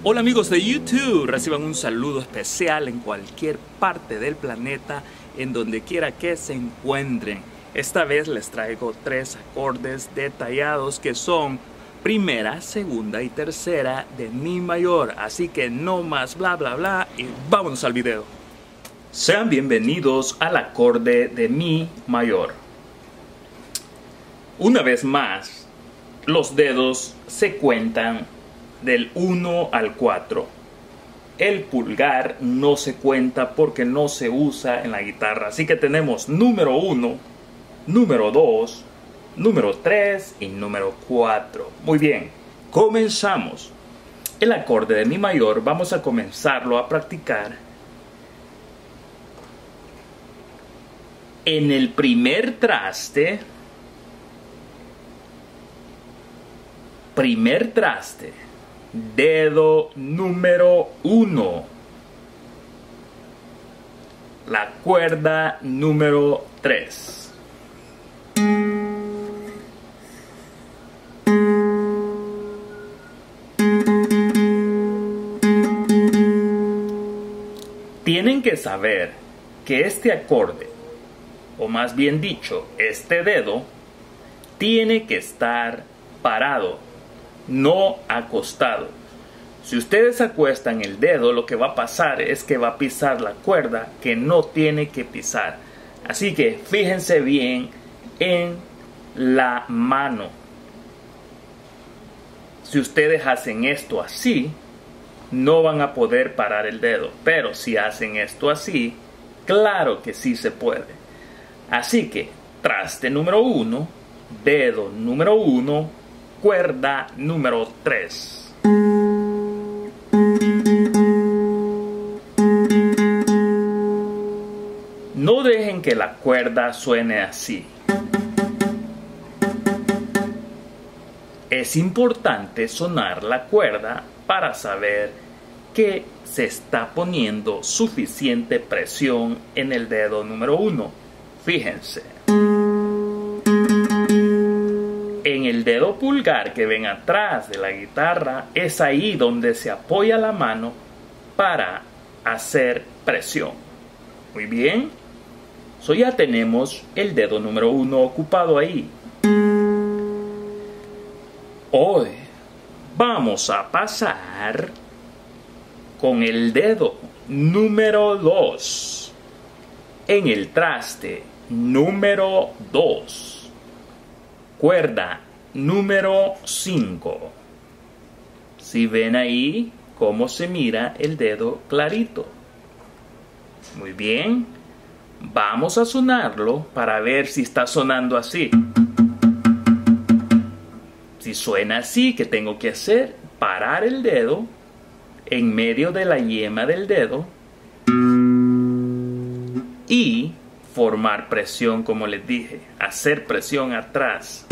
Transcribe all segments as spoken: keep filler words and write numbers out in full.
Hola amigos de YouTube, reciban un saludo especial en cualquier parte del planeta, en donde quiera que se encuentren. Esta vez les traigo tres acordes detallados que son primera, segunda y tercera de mi mayor. Así que no más bla bla bla y vámonos al video. Sean bienvenidos al acorde de mi mayor. Una vez más, los dedos se cuentan del uno al cuatro. El pulgar no se cuenta porque no se usa en la guitarra. Así que tenemos número uno, número dos, número tres y número cuatro. Muy bien, comenzamos. El acorde de mi mayor vamos a comenzarlo a practicar en el primer traste. Primer traste. Dedo número uno. La cuerda número tres. Tienen que saber que este acorde, o más bien dicho, este dedo, tiene que estar parado, no acostado. Si ustedes acuestan el dedo, lo que va a pasar es que va a pisar la cuerda que no tiene que pisar. Así que fíjense bien en la mano. Si ustedes hacen esto así, no van a poder parar el dedo. Pero si hacen esto así, claro que sí se puede. Así que traste número uno, dedo número uno, cuerda número tres. No dejen que la cuerda suene así. Es importante sonar la cuerda para saber que se está poniendo suficiente presión en el dedo número uno. Fíjense. En el dedo pulgar que ven atrás de la guitarra es ahí donde se apoya la mano para hacer presión. Muy bien. So ya tenemos el dedo número uno ocupado ahí. Hoy vamos a pasar con el dedo número dos en el traste número dos. Cuerda número cinco. Si ven ahí cómo se mira el dedo clarito. Muy bien. Vamos a sonarlo para ver si está sonando así. Si suena así, ¿qué tengo que hacer? Parar el dedo en medio de la yema del dedo y formar presión, como les dije, hacer presión atrás.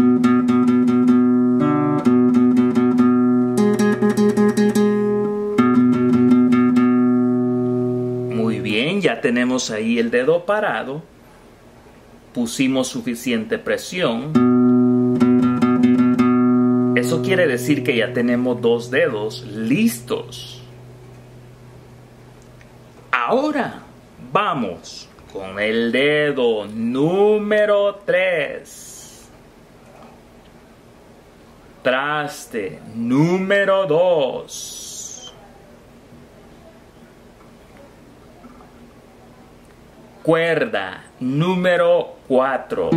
Muy bien, ya tenemos ahí el dedo parado. Pusimos suficiente presión. Eso quiere decir que ya tenemos dos dedos listos. Ahora vamos con el dedo número tres. Traste número dos. Cuerda número cuatro.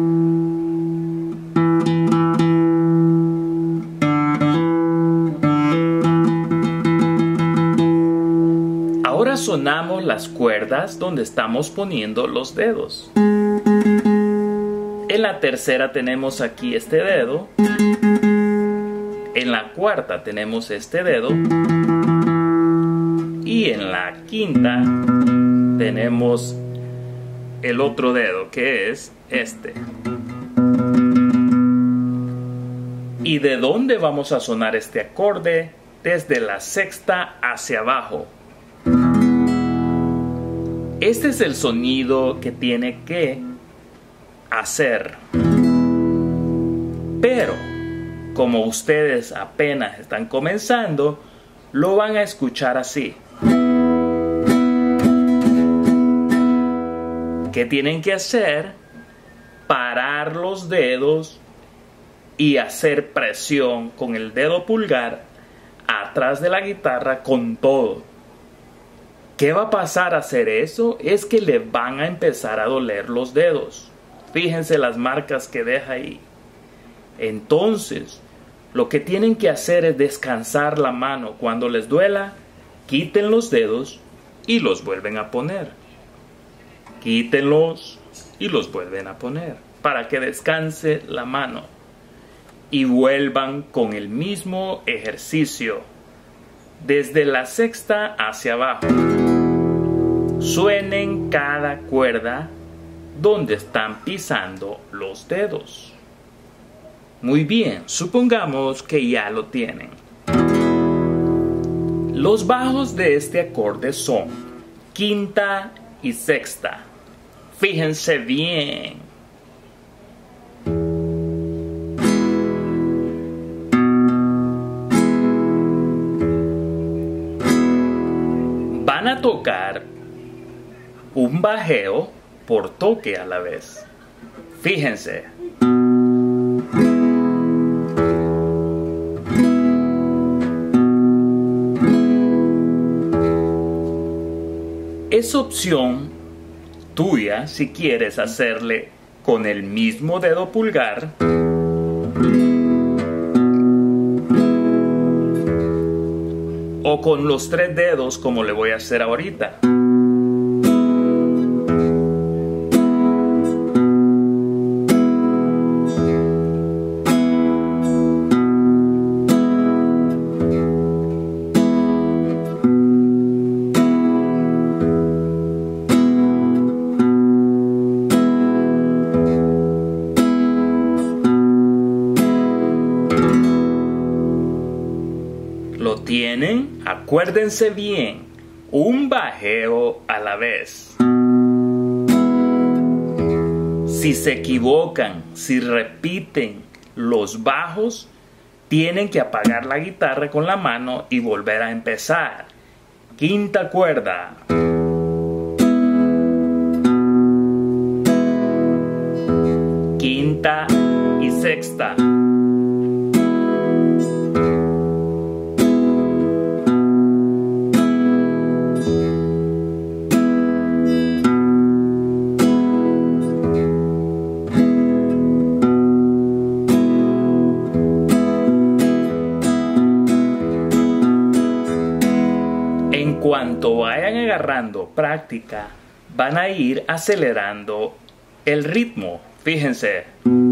Ahora sonamos las cuerdas donde estamos poniendo los dedos. En la tercera tenemos aquí este dedo. En la cuarta tenemos este dedo. Y en la quinta tenemos el otro dedo, que es este. ¿Y de dónde vamos a sonar este acorde? Desde la sexta hacia abajo. Este es el sonido que tiene que hacer. Pero como ustedes apenas están comenzando, lo van a escuchar así. ¿Qué tienen que hacer? Parar los dedos y hacer presión con el dedo pulgar atrás de la guitarra con todo. ¿Qué va a pasar al hacer eso? Es que le van a empezar a doler los dedos. Fíjense las marcas que deja ahí. Entonces, lo que tienen que hacer es descansar la mano. Cuando les duela, quiten los dedos y los vuelven a poner. Quítenlos y los vuelven a poner para que descanse la mano. Y vuelvan con el mismo ejercicio desde la sexta hacia abajo. Suenen cada cuerda donde están pisando los dedos. Muy bien, supongamos que ya lo tienen. Los bajos de este acorde son quinta y sexta. Fíjense bien. Van a tocar un bajeo por toque a la vez. Fíjense. Es opción tuya si quieres hacerle con el mismo dedo pulgar o con los tres dedos como le voy a hacer ahorita. ¿Lo tienen? Acuérdense bien, un bajeo a la vez. Si se equivocan, si repiten los bajos, tienen que apagar la guitarra con la mano y volver a empezar. Quinta cuerda. Quinta y sexta. Cuando vayan agarrando práctica, van a ir acelerando el ritmo. Fíjense.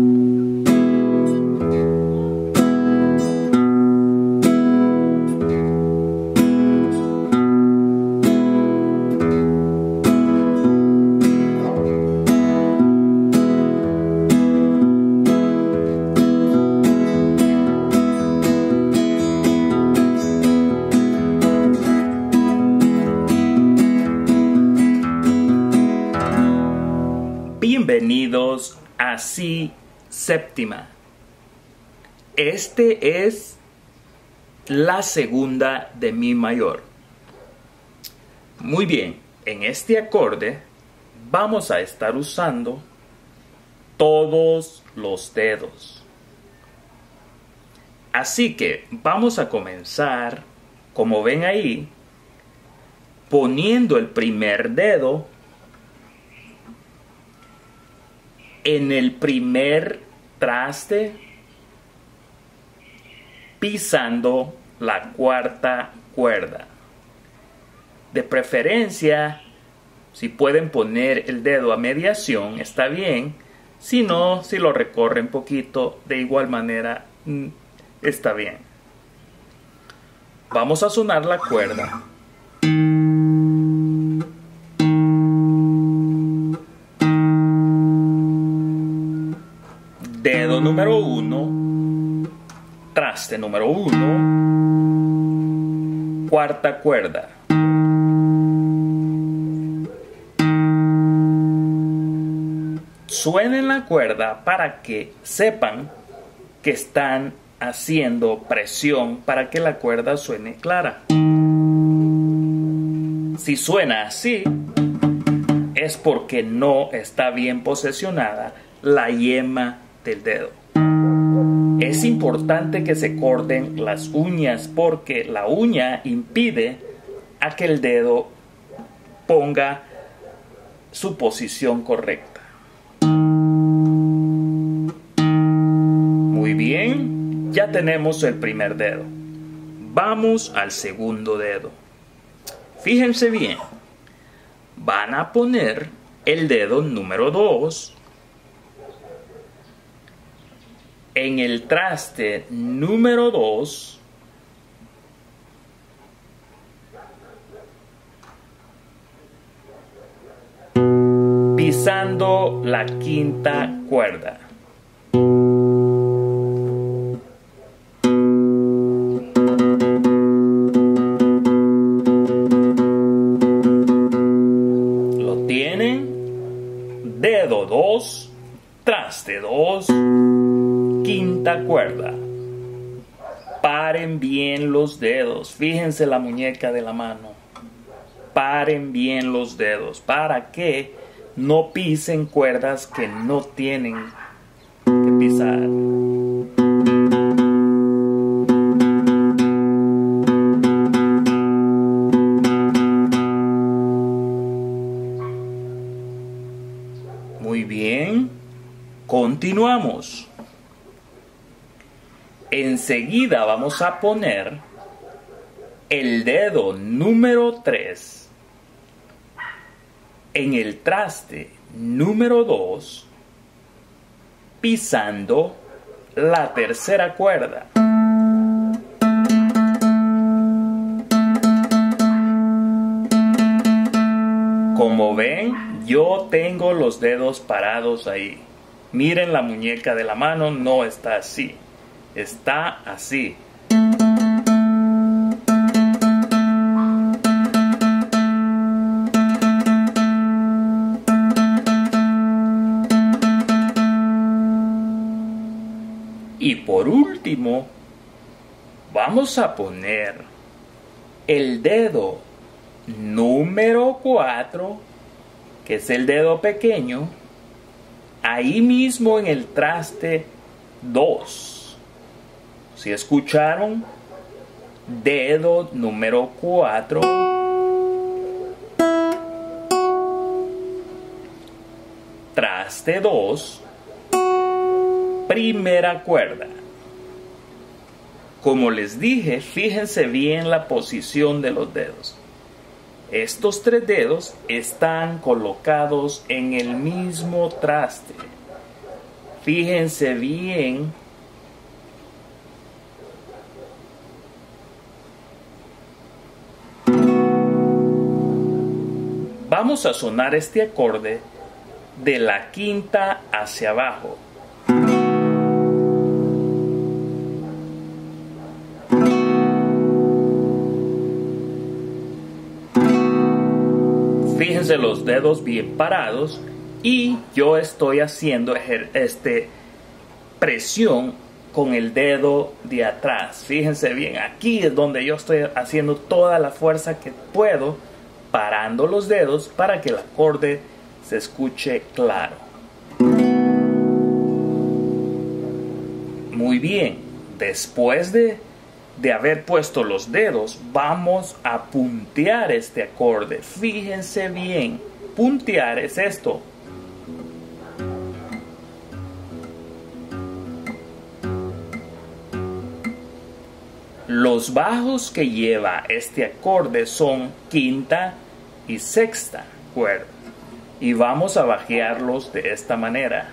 Bienvenidos a Si séptima. Este es la segunda de Mi mayor. Muy bien, en este acorde vamos a estar usando todos los dedos. Así que vamos a comenzar, como ven ahí, poniendo el primer dedo en el primer traste, pisando la cuarta cuerda. De preferencia, si pueden poner el dedo a mediación, está bien. Si no, si lo recorren poquito, de igual manera, está bien. Vamos a sonar la cuerda. Dedo número uno, traste número uno, cuarta cuerda. Suenen la cuerda para que sepan que están haciendo presión para que la cuerda suene clara. Si suena así, es porque no está bien posicionada la yema del dedo. Es importante que se corten las uñas porque la uña impide a que el dedo ponga su posición correcta. Muy bien, ya tenemos el primer dedo. Vamos al segundo dedo. Fíjense bien, van a poner el dedo número dos en el traste número dos pisando la quinta cuerda. ¿Lo tienen? Dedo dos, traste dos, quinta cuerda. Paren bien los dedos. Fíjense la muñeca de la mano. Paren bien los dedos para que no pisen cuerdas que no tienen que pisar. Muy bien. Continuamos. Enseguida vamos a poner el dedo número tres en el traste número dos pisando la tercera cuerda. Como ven, yo tengo los dedos parados ahí. Miren la muñeca de la mano, no está así. Está así. Y por último, vamos a poner el dedo número cuatro, que es el dedo pequeño, ahí mismo en el traste dos. ¿Sí escucharon? Dedo número cuatro. Traste dos. Primera cuerda. Como les dije, fíjense bien la posición de los dedos. Estos tres dedos están colocados en el mismo traste. Fíjense bien. Vamos a sonar este acorde de la quinta hacia abajo. Fíjense los dedos bien parados y yo estoy haciendo este, presión con el dedo de atrás. Fíjense bien, aquí es donde yo estoy haciendo toda la fuerza que puedo, parando los dedos para que el acorde se escuche claro. Muy bien, después de, de haber puesto los dedos, vamos a puntear este acorde. Fíjense bien, puntear es esto. Los bajos que lleva este acorde son quinta y sexta cuerda. Y vamos a bajearlos de esta manera.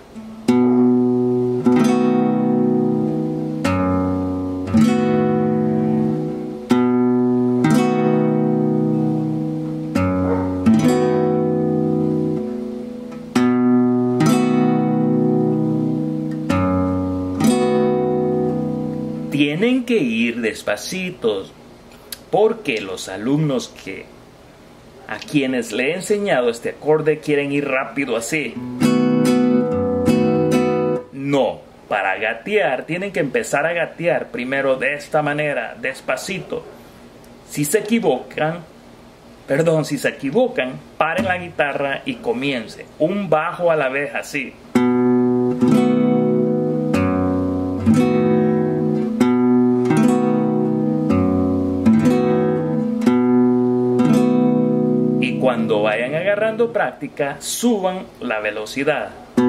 Tienen que ir despacitos porque los alumnos que a quienes le he enseñado este acorde quieren ir rápido así. No, para gatear tienen que empezar a gatear primero de esta manera, despacito. Si se equivocan, perdón, si se equivocan, paren la guitarra y comiencen un bajo a la vez así. Y cuando vayan agarrando práctica, suban la velocidad.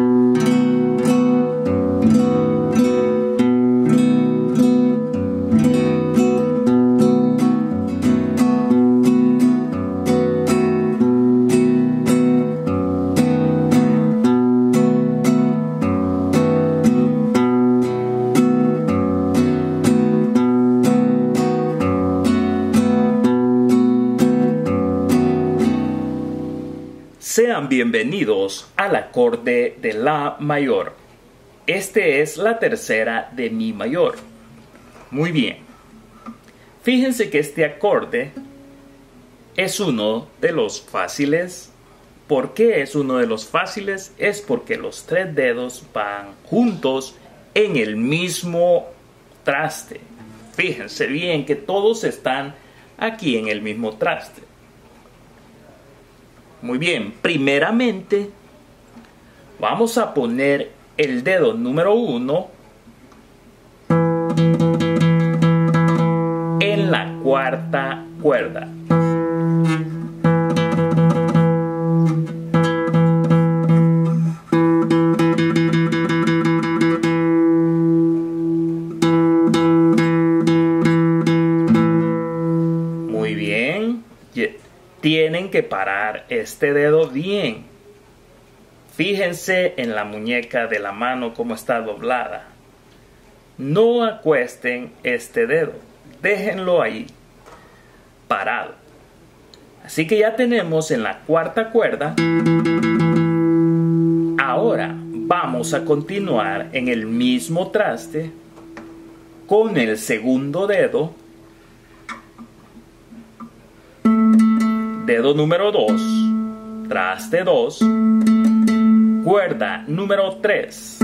Sean bienvenidos al acorde de La mayor. Este es la tercera de Mi mayor. Muy bien. Fíjense que este acorde es uno de los fáciles. ¿Por qué es uno de los fáciles? Es porque los tres dedos van juntos en el mismo traste. Fíjense bien que todos están aquí en el mismo traste. Muy bien, primeramente vamos a poner el dedo número uno en la cuarta cuerda. Muy bien. Tienen que parar este dedo bien. Fíjense en la muñeca de la mano cómo está doblada. No acuesten este dedo. Déjenlo ahí, parado. Así que ya tenemos en la cuarta cuerda. Ahora vamos a continuar en el mismo traste con el segundo dedo. Dedo número dos, traste dos, cuerda número tres.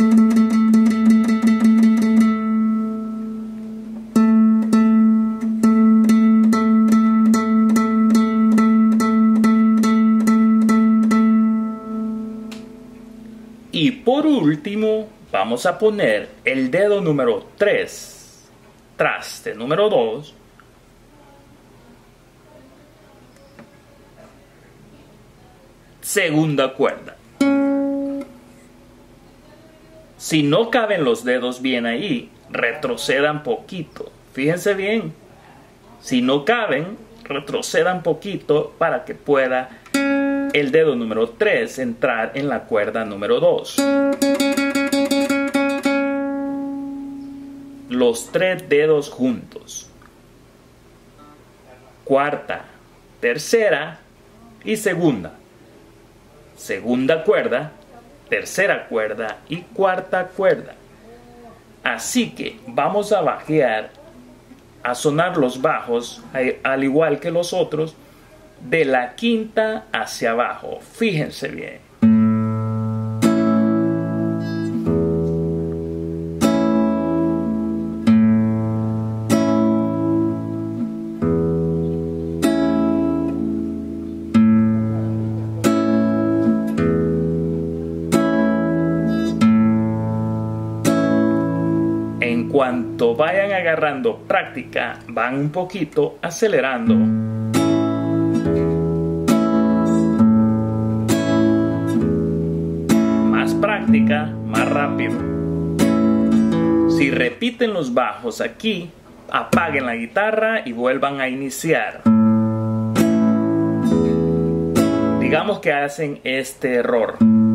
Y por último, vamos a poner el dedo número tres, traste número dos, segunda cuerda. Si no caben los dedos bien ahí, retrocedan poquito. Fíjense bien. Si no caben, retrocedan poquito para que pueda el dedo número tres entrar en la cuerda número dos. Los tres dedos juntos. Cuarta, tercera y segunda. Segunda cuerda, tercera cuerda y cuarta cuerda. Así que vamos a bajear, a sonar los bajos, al igual que los otros, de la quinta hacia abajo. Fíjense bien. En cuanto vayan agarrando práctica, van un poquito acelerando. Más práctica, más rápido. Si repiten los bajos aquí, apaguen la guitarra y vuelvan a iniciar. Digamos que hacen este error.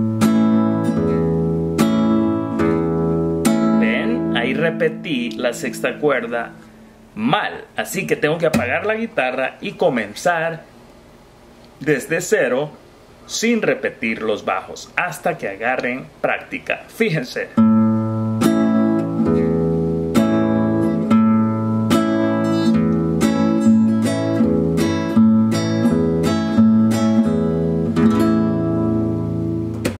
Ahí repetí la sexta cuerda mal, así que tengo que apagar la guitarra y comenzar desde cero sin repetir los bajos hasta que agarren práctica. Fíjense.